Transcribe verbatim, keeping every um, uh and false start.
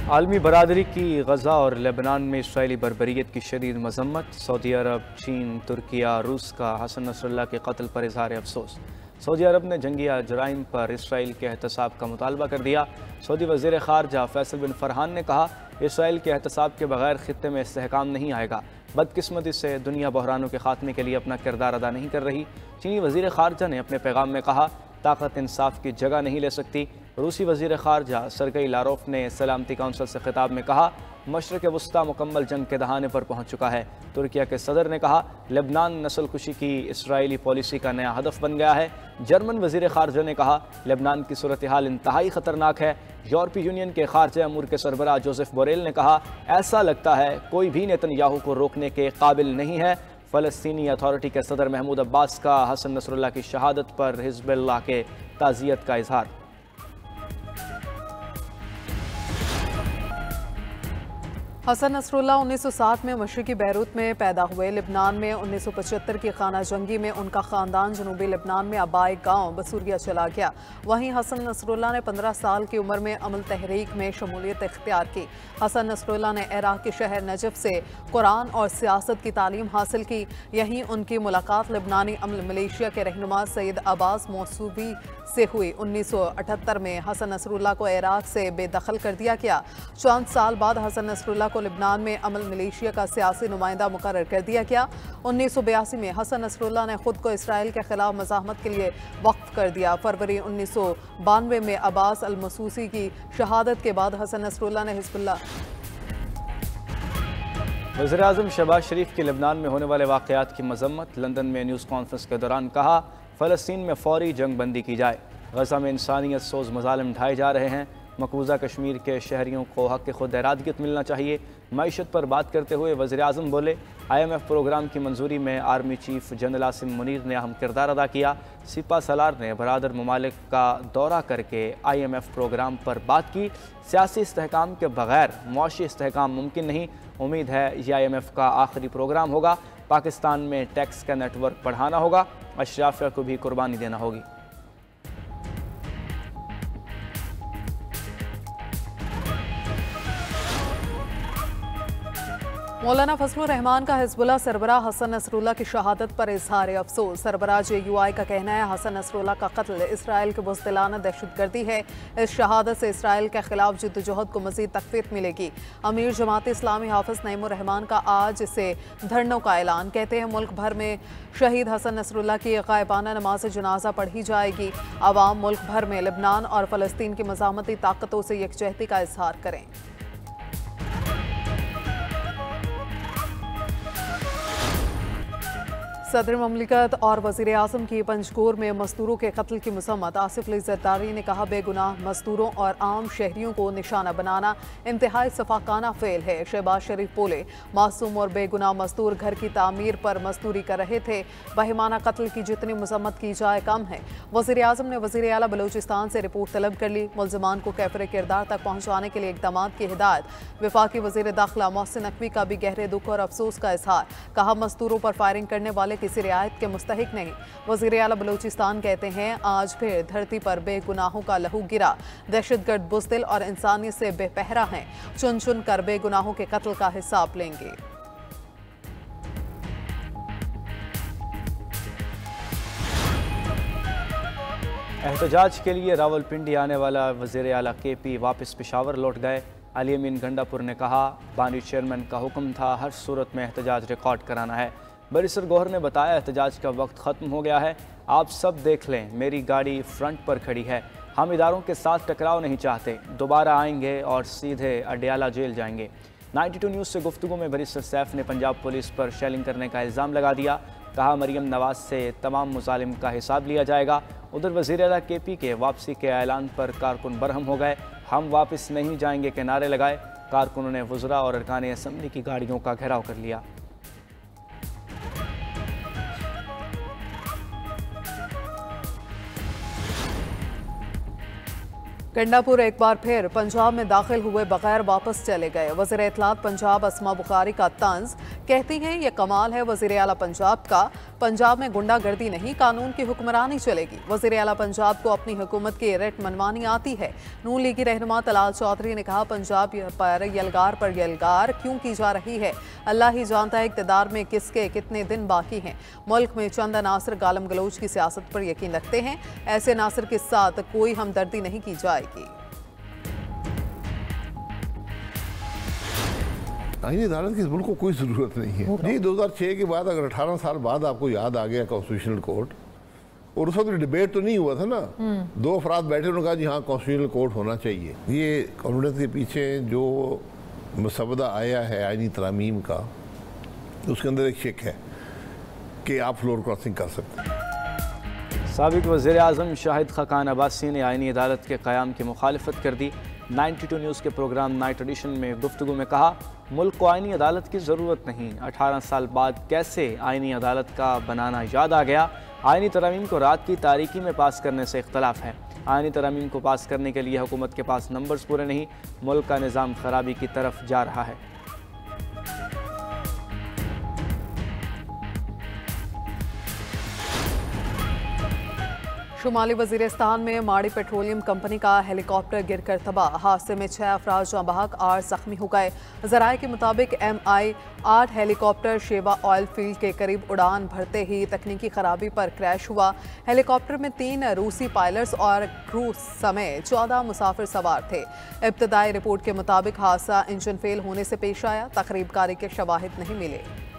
आलमी बरादरी की गज़ा और लेबनान में इसराइली बर्बरियत की शदीद मजम्मत। सऊदी अरब, चीन, तुर्किया, रूस का हसन नसरुल्लाह के कत्ल पर इजहार अफसोस। सऊदी अरब ने जंगिया जराइम पर इसराइल के एहतसाब का मुतालबा कर दिया। सऊदी वज़ीर ख़ारजा फैसल बिन फरहान ने कहा, इसराइल के एहतसाब के बगैर खित्ते में इस्तेहकाम नहीं आएगा। बदकिस्मती से दुनिया बहरानों के खात्मे के लिए अपना किरदार अदा नहीं कर रही। चीनी वज़ीर ख़ारजा ने अपने पैगाम में कहा, ताकत इंसाफ की जगह नहीं ले सकती। रूसी वज़ीर ख़ारजा सरगई लारोफ ने सलामती काउंसिल से खिताब में कहा, मशरक़ वस्ता मुकम्मल जंग के दहाने पर पहुँच चुका है। तुर्किया के सदर ने कहा, लेबनान नस्ल कुशी की इसराइली पॉलिसी का नया हदफ बन गया है। जर्मन वज़ीर ख़ारजा ने कहा, लेबनान की सूरत हाल इंतहाई ख़तरनाक है। यूरोपीय यूनियन के ख़ारजा अमूर के सरबराह जोसेफ बोरेल ने कहा, ऐसा लगता है कोई भी नेतन्याहू को रोकने के काबिल नहीं है। फ़लस्तीनी अथॉरिटी के सदर महमूद अब्बास का हसन नसरुल्लाह की शहादत पर हिज़्बुल्लाह के ताज़ियत का इजहार। हसन नसरुल्लाह उन्नीस सौ साठ में मशरक़ी बैरूत में पैदा हुए। लिबनान में उन्नीस सौ पचहत्तर की खाना जंगी में उनका ख़ानदान जनूबी लिबनान में आबाई गांव बसूरिया चला गया। वहीं हसन नसरुल्लाह ने पंद्रह साल की उम्र में अमल तहरीक में शमूलियत इख्तियार की। हसन नसरुल्लाह ने इराक़ के शहर नजफ़ से कुरान और सियासत की तालीम हासिल की। यहीं उनकी मुलाकात लिबनानी अमल मलेशिया के रहनुमा सैयद अब्बास मौसूवी से हुई। उन्नीस सौ अठहत्तर में हसन नसरुल्लाह को इराक़ से बेदखल कर दिया गया। चंद साल बाद हसन नसरुल्लाह को लिबनान में अमल मलेशिया का सियासी नुमाइंदा मुकर्रर कर दिया गया। उन्नीस सौ बयासी में हसन नसरुल्लाह ने खुद को इसराइल के खिलाफ मज़ाहमत के लिए वक्फ कर दिया। फरवरी उन्नीस सौ बानवे में अब्बास अल मसूसी की शहादत के बाद हसन नसरुल्लाह ने हिज़्बुल्लाह वज़ीर आज़म शहबाज शरीफ के लिबनान में होने वाले वाक़यात की मजम्मत। लंदन में न्यूज़ कॉन्फ्रेंस के दौरान कहा, फ़लस्तीन में फ़ौरी जंग बंदी की जाए। गज़ा में इंसानियत सोज़ मज़ालिम ढाए जा रहे हैं। मकबूजा कश्मीर के शहरियों को हक़ खुद इरादगियत मिलना चाहिए। मईशत पर बात करते हुए वज़ीर आज़म बोले, आई एम एफ़ प्रोग्राम की मंजूरी में army chief general Asim Munir ने अहम किरदार अदा किया। सिपा सलार ने बरादर ममालिक का दौरा करके आई एम एफ़ प्रोग्राम पर बात की। सियासी इस्तेहकाम के बगैर मुआशी इस्तेहकाम मुमकिन नहीं। उम्मीद है ये आई एम एफ़ का आखिरी प्रोग्राम होगा। पाकिस्तान में टैक्स का नेटवर्क बढ़ाना होगा। अशराफिया को भी कुर्बानी देना होगी। मौलाना फजलुर रहमान का हिज़्बुल्लाह सरबराह हसन नसरुल्लाह की शहादत पर इजहार अफसोस। सरबराह जे यू आई का कहना है, हसन नसरुल्लाह का कत्ल इसराइल के बुज़दिलाना दहशतगर्दी है। इस शहादत से इसराइल के खिलाफ जद्दोजहद को मज़ीद तक़वीत मिलेगी। अमीर जमात इस्लामी हाफ़िज़ नईमुर रहमान का आज से धरनों का ऐलान। कहते हैं, मुल्क भर में शहीद हसन नसरुल्लाह की गायबाना नमाज जनाजा पढ़ी जाएगी। आवाम मुल्क भर में लिबनान और फ़लस्तीन की मज़ामती ताकतों से यकजहती का इजहार करें। सदर ममलिकत और वज़ीर आज़म की पंजकोर में मज़दूरों के कत्ल की मज़म्मत। आसिफ अली ज़रदारी ने कहा, बेगुनाह मज़दूरों और आम शहरियों को निशाना बनाना इंतहाई सफाकाना फ़ेल है। शहबाज शरीफ बोले, मासूम और बेगुनाह मज़दूर घर की तामीर पर मज़दूरी कर रहे थे। बहिमाना कत्ल की जितनी मज़म्मत की जाए कम है। वज़ीर आज़म ने वज़ीर आला बलूचिस्तान से रिपोर्ट तलब कर ली। मुल्ज़िमान को कैफ़र किरदार तक पहुँचाने के लिए इक़दाम की हिदायत। वफाकी वज़ीर दाखिला मोहसिन नकवी का भी गहरे दुख और अफसोस का इजहार। कहा, मज़दूरों पर फायरिंग करने वाले किसी रियायत के मुस्तहिक नहीं। वज़ीर आला बलूचिस्तान कहते हैं, आज फिर धरती पर बेगुनाहों का लहू गिरा। दहशतगर्द बुज़दिल और इंसानियत से बेपहरा हैं। चुन चुन कर बेगुनाहों के कत्ल का हिसाब लेंगे। एहतजाज के लिए रावलपिंडी आने वाला वज़ीर आला के पी वापस पेशावर लौट गए। अली अमीन गंडापुर ने कहा, बानी चेयरमैन का हुक्म था, हर सूरत में एहतजाज रिकॉर्ड कराना है। बैरिस्टर गौहर ने बताया, एहतजाज का वक्त ख़त्म हो गया है। आप सब देख लें, मेरी गाड़ी फ्रंट पर खड़ी है। हम इदारों के साथ टकराव नहीं चाहते। दोबारा आएंगे और सीधे अडियाला जेल जाएंगे। बानवे न्यूज़ से गुफ्तगू में बैरिस्टर सैफ ने पंजाब पुलिस पर शेलिंग करने का इल्ज़ाम लगा दिया। कहा, मरियम नवाज से तमाम मुजालिम का हिसाब लिया जाएगा। उधर वज़ीर आला के पी के वापसी के ऐलान पर कारकुन बरहम हो गए। हम वापस नहीं जाएंगे के नारे लगाए। कारकुनों ने वज़रा और अरकान असम्बली की गाड़ियों का घेराव कर लिया। गंडापुर एक बार फिर पंजाब में दाखिल हुए बगैर वापस चले गए। वज़ीर इत्तलात पंजाब अस्मा बुखारी का तंज। कहती हैं, ये कमाल है वज़ीर आला पंजाब का। पंजाब में गुंडागर्दी नहीं, कानून की हुक्मरानी चलेगी। वज़ीर आला पंजाब को अपनी हुकूमत की रेट मनवानी आती है। नून लीगी रहनुमा तलाल चौधरी ने कहा, पंजाब पर यलगार पर यलगार क्यों की जा रही है? अल्लाह ही जानता है इक़्तिदार में किसके कितने दिन बाकी हैं। मुल्क में चंद अनासर गालम गलोच की सियासत पर यकीन रखते हैं। ऐसे अनासर के साथ कोई हमदर्दी नहीं की जाएगी। आईनी अदालत की इस मुल्क को कोई ज़रूरत नहीं है जी। दो हज़ार छह के बाद अगर अठारह साल बाद आपको याद आ गया कॉन्स्टिट्यूशनल कोर्ट, और उस वक्त डिबेट तो नहीं हुआ था ना, दो अफराद बैठे उन्होंने कहा जी हाँ कॉन्स्टिट्यूशनल कोर्ट होना चाहिए। ये कॉन्फिडेंस के पीछे जो मसवदा आया है आईनी तरामीम का, उसके अंदर एक शेक है कि आप फ्लोर क्रॉसिंग कर सकते हैं। साबिक वज़ीर आज़म शाहिद खकान अब्बासी ने आईनी अदालत के क़याम की मुखालफत कर दी। बानवे न्यूज़ के प्रोग्राम नाइट एडिशन में गुफ्तगू में कहा, मुल्क को आईनी अदालत की ज़रूरत नहीं। अठारह साल बाद कैसे आईनी अदालत का बनाना याद आ गया। आईनी तरामीम को रात की तारीकी में पास करने से इख्तलाफ है। आईनी तरामीम को पास करने के लिए हुकूमत के पास नंबर्स पूरे नहीं, मुल्क का निज़ाम खराबी की तरफ जा रहा है। शुमाली वज़ीरिस्तान में माड़ी पेट्रोलियम कंपनी का हेलीकॉप्टर गिरकर तबाह। हादसे में छह अफराद जाँ बहक, आठ जख्मी हो गए। ज़राए के मुताबिक एम आई आठ हेलीकॉप्टर शेवा ऑयल फील्ड के करीब उड़ान भरते ही तकनीकी खराबी पर क्रैश हुआ। हेलीकॉप्टर में तीन रूसी पायलट्स और क्रू समेत चौदह मुसाफिर सवार थे। इब्तदाई रिपोर्ट के मुताबिक हादसा इंजन फेल होने से पेश आया। तकरीब कारी के शवाहिद नहीं मिले।